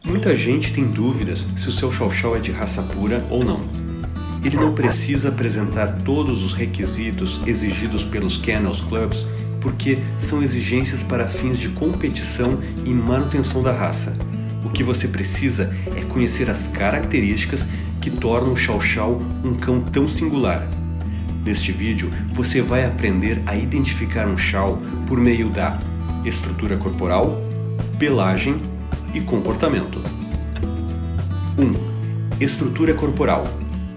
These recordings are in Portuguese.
Muita gente tem dúvidas se o seu Chow Chow é de raça pura ou não. Ele não precisa apresentar todos os requisitos exigidos pelos Kennels Clubs, porque são exigências para fins de competição e manutenção da raça. O que você precisa é conhecer as características que tornam o Chow Chow um cão tão singular. Neste vídeo, você vai aprender a identificar um Chow por meio da estrutura corporal, pelagem e comportamento. 1. Estrutura corporal.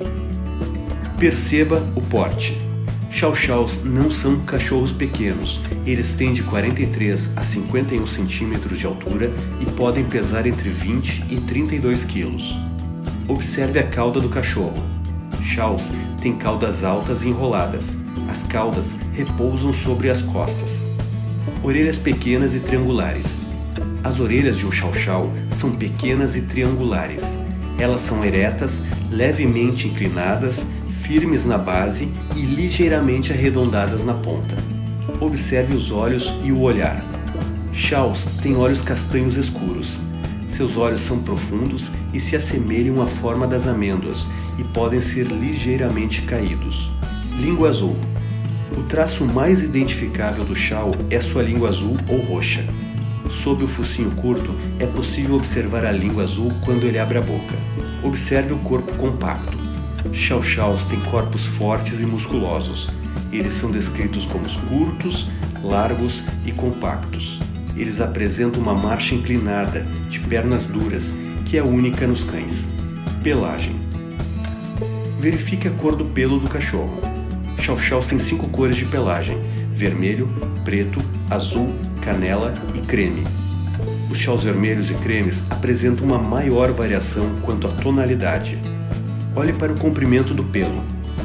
Perceba o porte. Chow Chows não são cachorros pequenos, eles têm de 43 a 51 centímetros de altura e podem pesar entre 20 e 32 quilos. Observe a cauda do cachorro. Chows têm caudas altas e enroladas. As caudas repousam sobre as costas. Orelhas pequenas e triangulares. As orelhas de um Chow Chow são pequenas e triangulares. Elas são eretas, levemente inclinadas, firmes na base e ligeiramente arredondadas na ponta. Observe os olhos e o olhar. Chows têm olhos castanhos escuros. Seus olhos são profundos e se assemelham à forma das amêndoas e podem ser ligeiramente caídos. Língua azul. O traço mais identificável do Chow é sua língua azul ou roxa. Sob o focinho curto, é possível observar a língua azul quando ele abre a boca. Observe o corpo compacto. Chow Chows têm corpos fortes e musculosos. Eles são descritos como curtos, largos e compactos. Eles apresentam uma marcha inclinada, de pernas duras, que é única nos cães. Pelagem. Verifique a cor do pelo do cachorro. Chow Chows têm 5 cores de pelagem: vermelho, preto, azul, canela e creme. Os Chows vermelhos e cremes apresentam uma maior variação quanto à tonalidade. Olhe para o comprimento do pelo.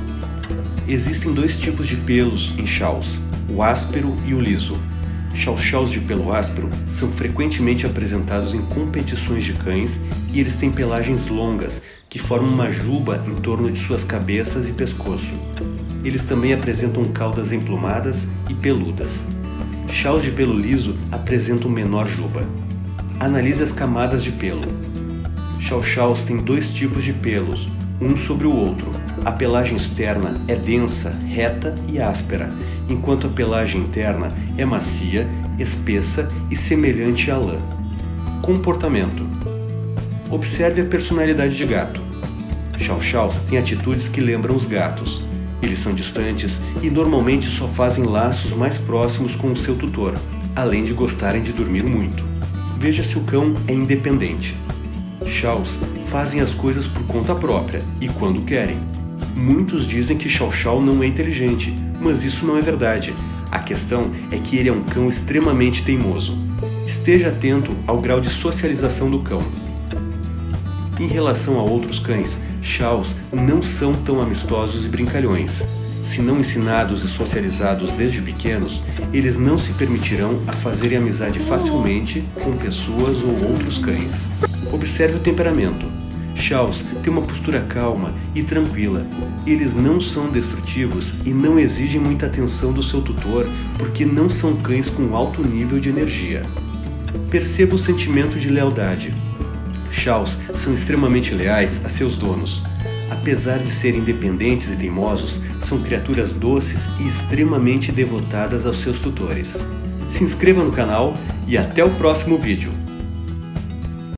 Existem 2 tipos de pelos em Chows, o áspero e o liso. Chow Chows de pelo áspero são frequentemente apresentados em competições de cães e eles têm pelagens longas, que formam uma juba em torno de suas cabeças e pescoço. Eles também apresentam caudas emplumadas e peludas. Chows de pelo liso apresentam menor juba. Analise as camadas de pelo. Chow Chows têm 2 tipos de pelos, um sobre o outro. A pelagem externa é densa, reta e áspera, enquanto a pelagem interna é macia, espessa e semelhante à lã. Comportamento. Observe a personalidade de gato. Chow Chows têm atitudes que lembram os gatos. Eles são distantes e normalmente só fazem laços mais próximos com o seu tutor, além de gostarem de dormir muito. Veja se o cão é independente. Chows fazem as coisas por conta própria e quando querem. Muitos dizem que Chow Chow não é inteligente, mas isso não é verdade. A questão é que ele é um cão extremamente teimoso. Esteja atento ao grau de socialização do cão. Em relação a outros cães, Chows não são tão amistosos e brincalhões. Se não ensinados e socializados desde pequenos, eles não se permitirão a fazerem amizade facilmente com pessoas ou outros cães. Observe o temperamento. Chows têm uma postura calma e tranquila. Eles não são destrutivos e não exigem muita atenção do seu tutor porque não são cães com alto nível de energia. Perceba o sentimento de lealdade. Chows são extremamente leais a seus donos. Apesar de serem independentes e teimosos, são criaturas doces e extremamente devotadas aos seus tutores. Se inscreva no canal e até o próximo vídeo!